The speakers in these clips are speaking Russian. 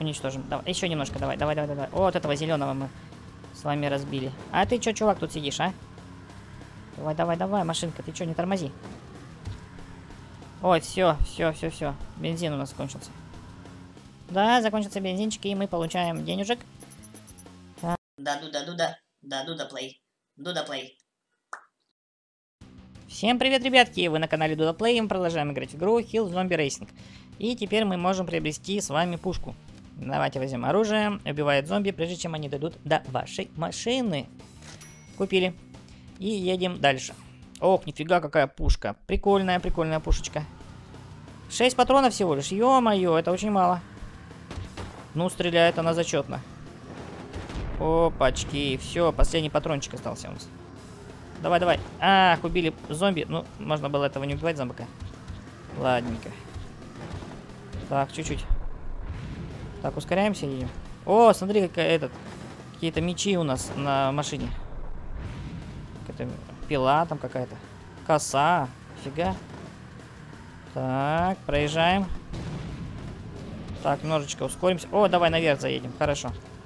уничтожим. Давай, еще немножко, давай. Вот этого зеленого мы с вами разбили. А ты что, чувак, тут сидишь, а? Давай, машинка, ты что, не тормози. Ой, все. Бензин у нас кончился. Да, закончился бензинчик, и мы получаем денежек. Дуда плей. Всем привет, ребятки! Вы на канале Дуда Плей, мы продолжаем играть в игру Hill Zombie Racing. И теперь мы можем приобрести с вами пушку. Давайте возьмем оружие, убивает зомби, прежде чем они дойдут до вашей машины. Купили. И едем дальше. Ох, нифига какая пушка. Прикольная пушечка. 6 патронов всего лишь. Ё-моё, это очень мало. Ну, стреляет она зачетно. Опачки. Все, последний патрончик остался у нас. Давай. Ах, убили зомби. Ну, можно было этого не убивать, зомбака. Ладненько. Так, чуть-чуть. Так, ускоряемся и едем. О, смотри, какие-то мечи у нас на машине. Какая-то пила там какая-то. Коса. Фига. Так, проезжаем. Так, немножечко ускоримся. О, давай наверх заедем. Хорошо.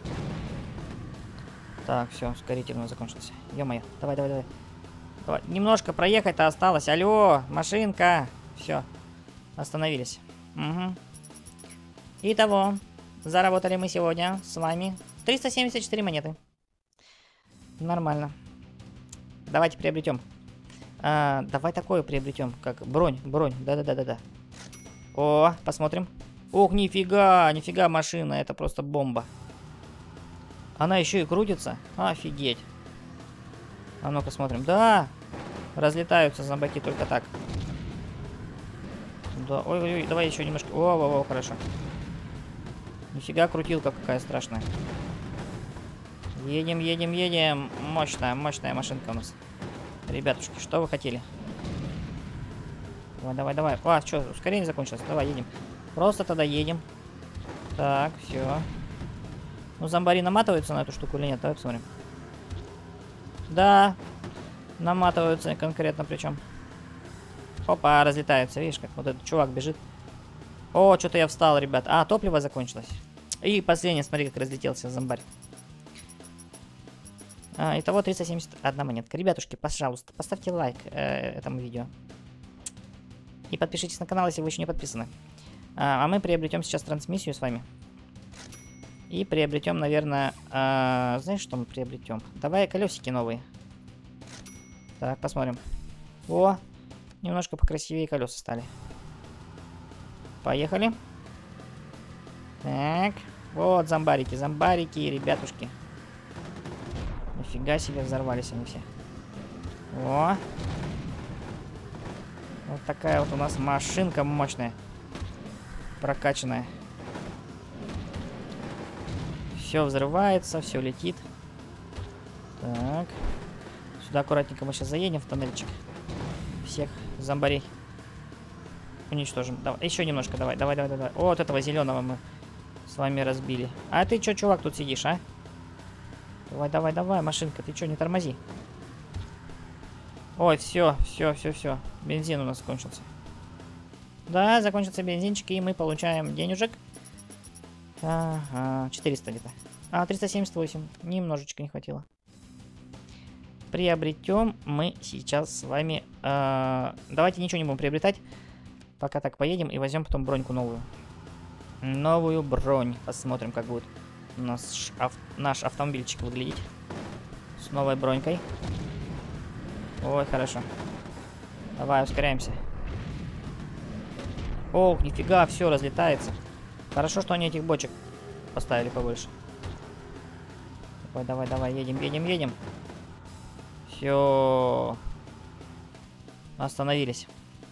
Так, все, ускоритель у нас закончился. Ё-моё. Давай. Немножко проехать-то осталось. Алло, машинка. Все. Остановились. Угу. Итого, заработали мы сегодня с вами 374 монеты. Нормально. Давайте приобретем. Давай такое приобретем, как бронь. Да. О, посмотрим. Ох, нифига машина, это просто бомба. Она еще и крутится. Офигеть. А ну-ка смотрим. Да, разлетаются зомбаки только так. Да, ой, давай еще немножко. О, хорошо. Нифига крутилка какая страшная. Едем. Мощная машинка у нас. Ребятушки, что вы хотели? Давай. А, что, ускорение закончилось? Давай, едем. Просто тогда едем. Так, все. Ну, зомбари наматываются на эту штуку или нет? Давай посмотрим. Да, наматываются конкретно причем. Опа, разлетаются. Видишь, как вот этот чувак бежит. О, что-то я встал, ребят. А, топливо закончилось. И последний, смотри, как разлетелся зомбарь. Итого 371 монетка. Ребятушки, пожалуйста, поставьте лайк этому видео. И подпишитесь на канал, если вы еще не подписаны. А мы приобретем сейчас трансмиссию с вами. И приобретем, наверное... знаешь, что мы приобретем? Давай колесики новые. Так, посмотрим. О, немножко покрасивее колеса стали. Поехали. Так, вот зомбарики, ребятушки. Нифига себе, взорвались они все. О. Вот такая вот у нас машинка мощная. Прокачанная. Все взрывается, все летит. Так. Сюда аккуратненько мы сейчас заедем в тоннельчик. Всех зомбарей уничтожим. Давай, еще немножко, давай. Вот этого зеленого мы с вами разбили. А ты что, чувак, тут сидишь, а? Давай, машинка, ты что, не тормози. Ой, все. Бензин у нас кончился. Да, закончился бензинчик, и мы получаем денежек. Ага, 400 где-то. 378. Немножечко не хватило. Приобретем мы сейчас с вами... давайте ничего не будем приобретать. Пока так поедем и возьмем потом броньку новую. Новую бронь. Посмотрим, как будет у нас наш автомобильчик выглядеть. С новой бронькой. Ой, хорошо. Давай, ускоряемся. Ох, нифига, все разлетается. Хорошо, что они этих бочек поставили побольше. Давай, едем. Все. Остановились.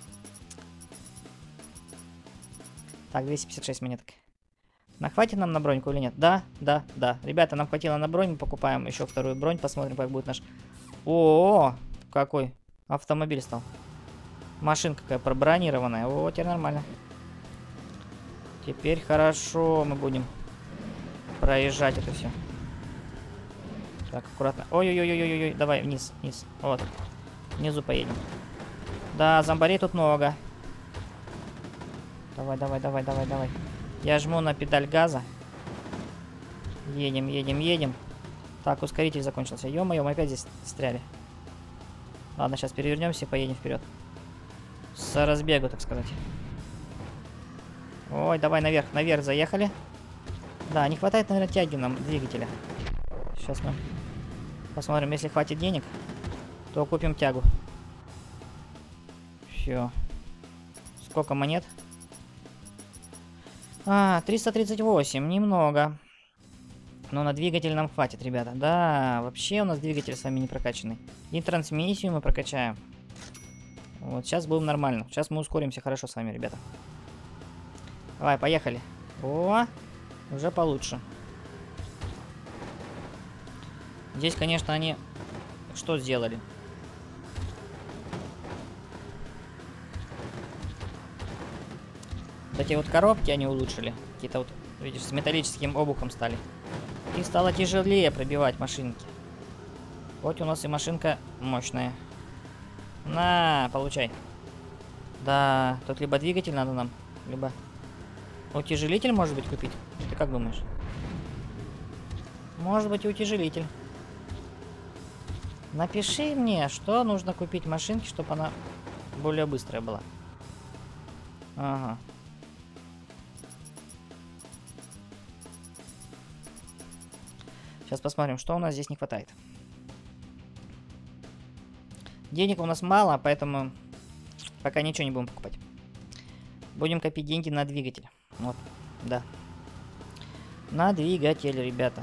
Так, 256 монеток. Хватит нам на броньку или нет? Да. Ребята, нам хватило на бронь. Мы покупаем еще вторую бронь. Посмотрим, как будет наш... О, какой автомобиль стал. Машинка какая пробронированная. О, теперь нормально. Теперь хорошо мы будем проезжать это все. Так, аккуратно. Ой. Давай, вниз. Вот. Внизу поедем. Да, зомбарей тут много. Давай. Я жму на педаль газа. Едем, едем, едем. Так, ускоритель закончился. Ё-моё, мы опять здесь застряли. Ладно, сейчас перевернемся и поедем вперед. С разбегу, так сказать. Ой, давай наверх, наверх заехали. Да, не хватает, наверное, тяги нам двигателя. Сейчас мы посмотрим, если хватит денег, то купим тягу. Все. Сколько монет? 338, немного. Но на двигатель нам хватит, ребята. Да, вообще у нас двигатель с вами не прокачанный. И трансмиссию мы прокачаем. Вот, сейчас будем нормально. Сейчас мы ускоримся хорошо с вами, ребята. Давай, поехали. О, уже получше. Здесь, конечно, они что сделали? Вот эти вот коробки они улучшили. Какие-то вот, видишь, с металлическим обухом стали. И стало тяжелее пробивать машинки. Хоть у нас и машинка мощная. На, получай. Да, тут либо двигатель надо нам, либо утяжелитель, может быть, купить. Ты как думаешь? Может быть, и утяжелитель. Напиши мне, что нужно купить машинке, чтобы она более быстрая была. Ага. Сейчас посмотрим, что у нас здесь не хватает. Денег у нас мало, поэтому пока ничего не будем покупать. Будем копить деньги на двигатель. Вот, да. На двигатель, ребята.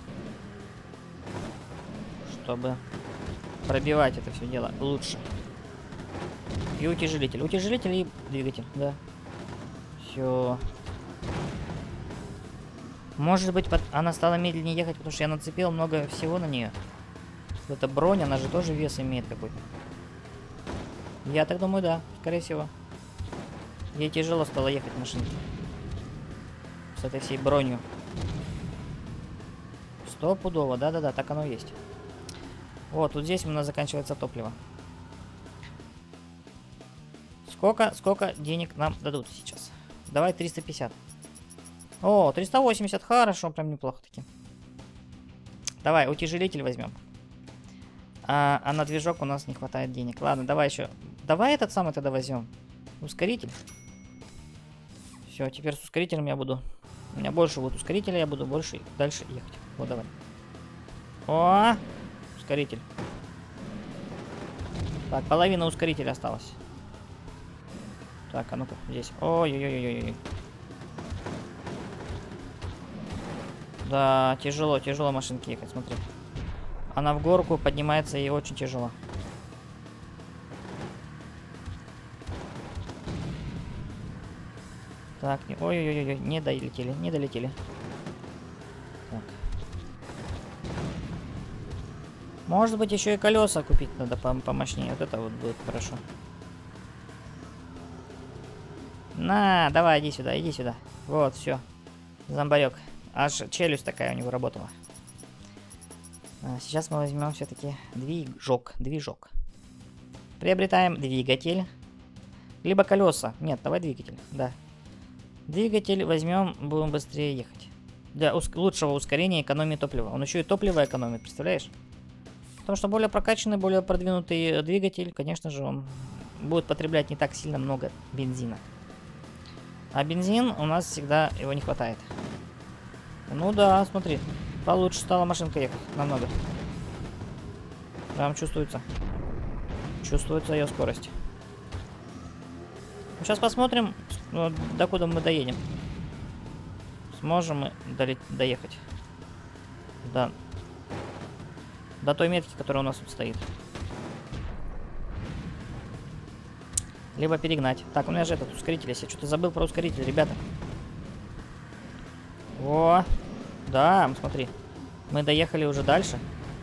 Чтобы пробивать это все дело лучше. И утяжелитель. Утяжелитель и двигатель, да. Все. Может быть, она стала медленнее ехать, потому что я нацепил много всего на нее. Эта бронь, она же тоже вес имеет какой-то. Я так думаю, да, скорее всего. Ей тяжело стало ехать машинке. С этой всей бронью. Стопудово, да-да-да, так оно и есть. Вот, тут здесь у нас заканчивается топливо. Сколько денег нам дадут сейчас? Давай 350. О, 380, хорошо, прям неплохо таки. Давай, утяжелитель возьмем. А на движок у нас не хватает денег. Ладно, давай еще. Давай этот самый тогда возьмем. Ускоритель. Все, теперь с ускорителем я буду. У меня больше будет ускорителя, я буду больше дальше ехать. Вот, давай. О, ускоритель. Так, половина ускорителя осталась. Так, а ну-ка, здесь. Ой-ой-ой-ой-ой. Да, тяжело, тяжело машинке ехать, смотри. Она в горку поднимается и очень тяжело. Так, ой-ой-ой, не долетели, не долетели. Так. Может быть, еще и колеса купить надо помощнее. Вот это вот будет хорошо. На, давай, иди сюда, иди сюда. Вот, все. Зомбарек. Аж челюсть такая у него работала. Сейчас мы возьмем все-таки движок. Приобретаем двигатель. Либо колеса. Нет, давай двигатель, да. Двигатель возьмем, будем быстрее ехать. Для лучшего ускорения экономии топлива. Он еще и топливо экономит, представляешь? Потому что более прокачанный, более продвинутый двигатель, конечно же, он будет потреблять не так сильно много бензина. А бензин у нас всегда его не хватает. Ну да, смотри. Получше стала машинка ехать. Намного. Прям чувствуется. Чувствуется ее скорость. Сейчас посмотрим, докуда мы доедем. Сможем мы доехать. До той метки, которая у нас тут стоит. Либо перегнать. Так, у меня же этот ускоритель. Я что-то забыл про ускоритель, ребята. О, да, смотри. Мы доехали уже дальше.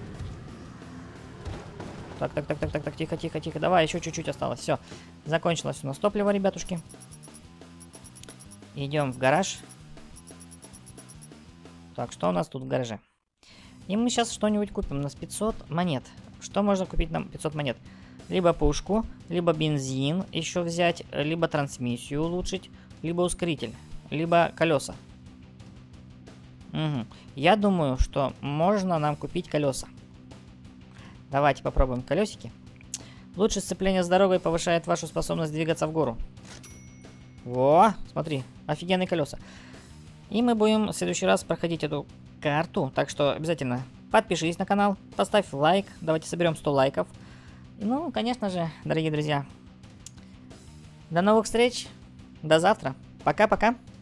Так, тихо. Давай, еще чуть-чуть осталось. Все, закончилось у нас топливо, ребятушки. Идем в гараж. Так, что у нас тут в гараже? И мы сейчас что-нибудь купим. У нас 500 монет. Что можно купить нам 500 монет? Либо пушку, либо бензин еще взять, либо трансмиссию улучшить, либо ускоритель, либо колеса. Угу. Я думаю, что можно нам купить колеса. Давайте попробуем колесики. Лучшее сцепление с дорогой повышает вашу способность двигаться в гору. Во, смотри, офигенные колеса. И мы будем в следующий раз проходить эту карту. Так что обязательно подпишись на канал, поставь лайк. Давайте соберем 100 лайков. Ну, конечно же, дорогие друзья. До новых встреч. До завтра. Пока-пока.